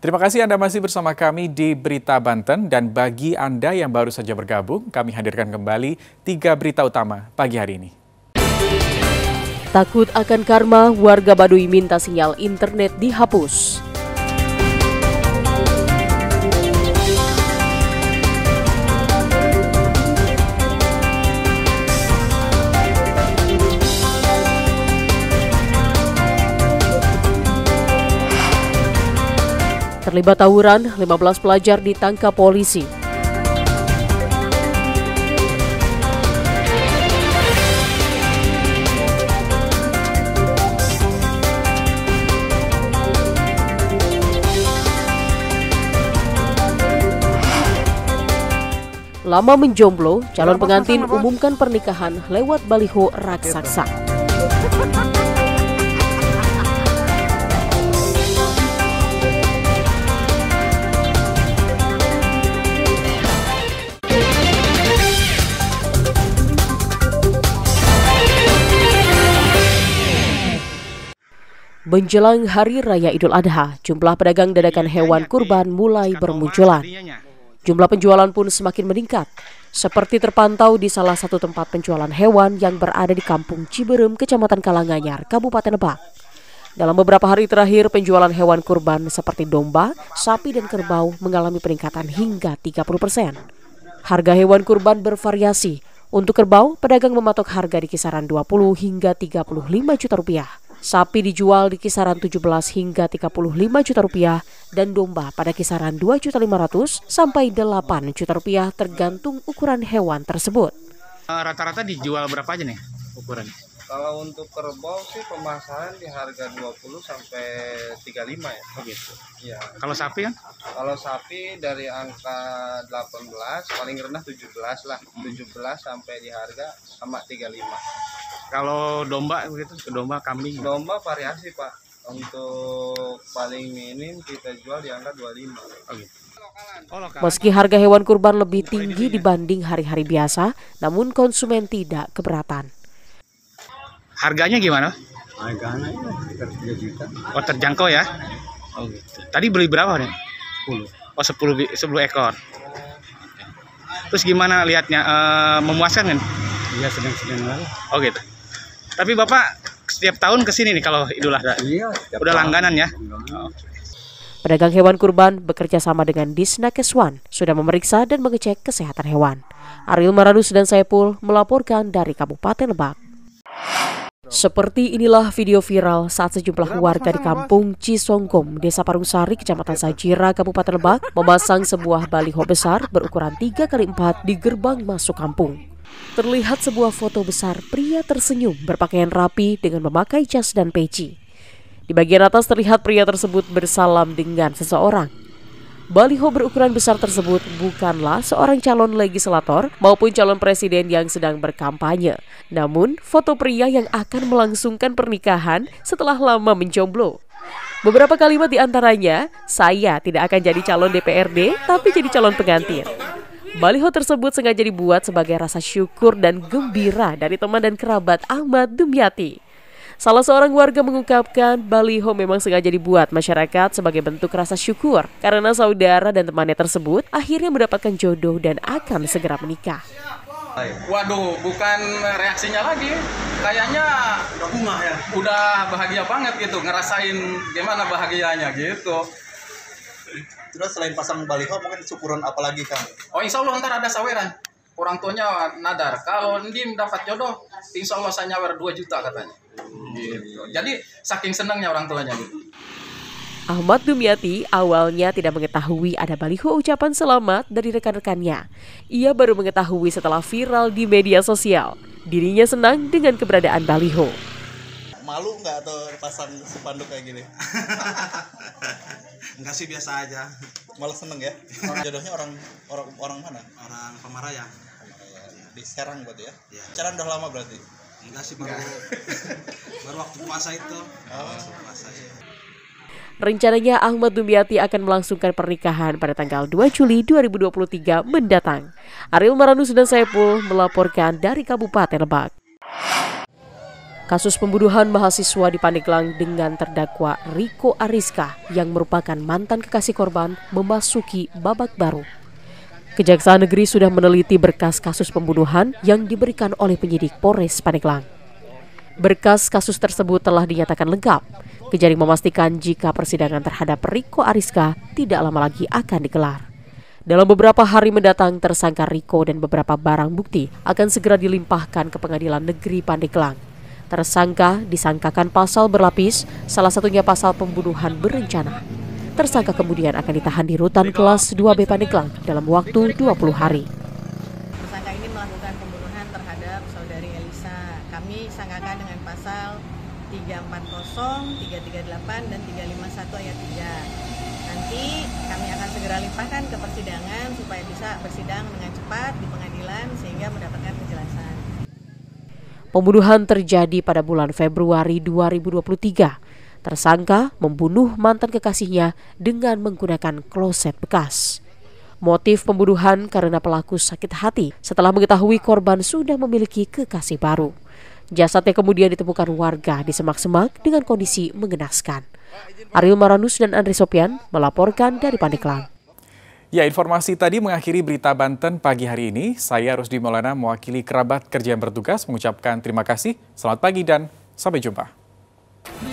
Terima kasih Anda masih bersama kami di Berita Banten, dan bagi Anda yang baru saja bergabung, kami hadirkan kembali 3 berita utama pagi hari ini. Takut akan karma, warga Baduy minta sinyal internet dihapus. Terlibat tawuran, 15 pelajar ditangkap polisi. Lama menjomblo, calon pengantin umumkan pernikahan lewat baliho raksasa. Menjelang Hari Raya Idul Adha, jumlah pedagang dadakan hewan kurban mulai bermunculan. Jumlah penjualan pun semakin meningkat, seperti terpantau di salah satu tempat penjualan hewan yang berada di Kampung Ciberem, Kecamatan Karanganyar, Kabupaten Lebak. Dalam beberapa hari terakhir, penjualan hewan kurban seperti domba, sapi, dan kerbau mengalami peningkatan hingga 30%. Harga hewan kurban bervariasi. Untuk kerbau, pedagang mematok harga di kisaran 20 hingga 35 juta rupiah. Sapi dijual di kisaran 17 hingga 35 juta rupiah dan domba pada kisaran 2.500.000 sampai 8 juta rupiah tergantung ukuran hewan tersebut. Rata-rata dijual berapa aja nih ukurannya? Kalau untuk kerbau sih pemasaran di harga 20 sampai 35 ya. Oh gitu. Iya. Kalau sapi kan? Kalau sapi dari angka 18 paling rendah 17 lah. 17 sampai di harga sama 35. Kalau domba begitu, domba, kambing. Domba variasi, Pak. Untuk paling minim kita jual di angka 25. Oh gitu. Meski harga hewan kurban lebih tinggi dibanding hari-hari biasa, namun konsumen tidak keberatan. Harganya gimana? Harganya sekitar 3 juta. Oh, terjangkau ya? Oh gitu. Tadi beli berapa nih? 10. Oh, 10 ekor. Terus gimana lihatnya? Memuaskan kan? Iya, sedang-sedang lah. Oh gitu. Tapi Bapak setiap tahun kesini nih kalau Idul Adha? Iya. Udah langganan ya? Oh. Pedagang hewan kurban bekerja sama dengan Disnakeswan sudah memeriksa dan mengecek kesehatan hewan. Ariel Maranus dan Saipul melaporkan dari Kabupaten Lebak. Seperti inilah video viral saat sejumlah warga di Kampung Cisonggom, Desa Parungsari, Kecamatan Sajira, Kabupaten Lebak, memasang sebuah baliho besar berukuran 3x4 di gerbang masuk kampung. Terlihat sebuah foto besar pria tersenyum berpakaian rapi dengan memakai jas dan peci. Di bagian atas terlihat pria tersebut bersalam dengan seseorang. Baliho berukuran besar tersebut bukanlah seorang calon legislator maupun calon presiden yang sedang berkampanye. Namun, foto pria yang akan melangsungkan pernikahan setelah lama menjomblo. Beberapa kalimat di antaranya, "Saya tidak akan jadi calon DPRD, tapi jadi calon pengantin." Baliho tersebut sengaja dibuat sebagai rasa syukur dan gembira dari teman dan kerabat Ahmad Dumyati. Salah seorang warga mengungkapkan baliho memang sengaja dibuat masyarakat sebagai bentuk rasa syukur karena saudara dan temannya tersebut akhirnya mendapatkan jodoh dan akan segera menikah. Waduh, bukan reaksinya lagi. Kayaknya bunga ya. Udah bahagia banget gitu, ngerasain gimana bahagianya gitu. Terus selain pasang baliho mungkin syukuran apa lagi, Kang? Oh, insya Allah ntar ada saweran. Orang tuanya nadar, kalau Ndim dapat jodoh, insya Allah saya nyawer 2 juta katanya. Gitu. Jadi saking senangnya orang tuanya gitu. Ahmad Dumyati awalnya tidak mengetahui ada baliho ucapan selamat dari rekan-rekannya. Ia baru mengetahui setelah viral di media sosial. Dirinya senang dengan keberadaan baliho. Malu nggak atau pasang spanduk kayak gini? Enggak sih, biasa aja. Malah seneng ya. Jodohnya orang mana? Orang Pemaraya. Di Serang berarti ya? Iya. Pacaran udah lama berarti? Enggak sih, baru waktu puasa itu. Puasa ya. Rencananya Ahmad Dumyati akan melangsungkan pernikahan pada tanggal 2 Juli 2023 mendatang. Ariel Maranus dan Saipul melaporkan dari Kabupaten Lebak. Kasus pembunuhan mahasiswa di Pandeglang dengan terdakwa Riko Ariska yang merupakan mantan kekasih korban memasuki babak baru. Kejaksaan Negeri sudah meneliti berkas kasus pembunuhan yang diberikan oleh penyidik Polres Pandeglang. Berkas kasus tersebut telah dinyatakan lengkap. Kejaring memastikan jika persidangan terhadap Riko Ariska tidak lama lagi akan digelar. Dalam beberapa hari mendatang, tersangka Riko dan beberapa barang bukti akan segera dilimpahkan ke Pengadilan Negeri Pandeglang. Tersangka disangkakan pasal berlapis, salah satunya pasal pembunuhan berencana. Tersangka kemudian akan ditahan di rutan kelas 2B Pandeglang dalam waktu 20 hari. Tersangka ini melakukan pembunuhan terhadap saudari Elisa. Kami sangkakan dengan pasal 340, 338, dan 351 ayat 3. Nanti kami akan segera limpahkan ke persidangan supaya bisa bersidang dengan cepat di pengadilan sehingga mendapatkan kejelasan. Pembunuhan terjadi pada bulan Februari 2023. Tersangka membunuh mantan kekasihnya dengan menggunakan kloset bekas. Motif pembunuhan karena pelaku sakit hati setelah mengetahui korban sudah memiliki kekasih baru. Jasadnya kemudian ditemukan warga di semak-semak dengan kondisi mengenaskan. Ariel Maranus dan Andri Sopian melaporkan dari Pandeglang. Ya, informasi tadi mengakhiri berita Banten pagi hari ini. Saya Rusdi Maulana mewakili kerabat kerja yang bertugas mengucapkan terima kasih. Selamat pagi dan sampai jumpa.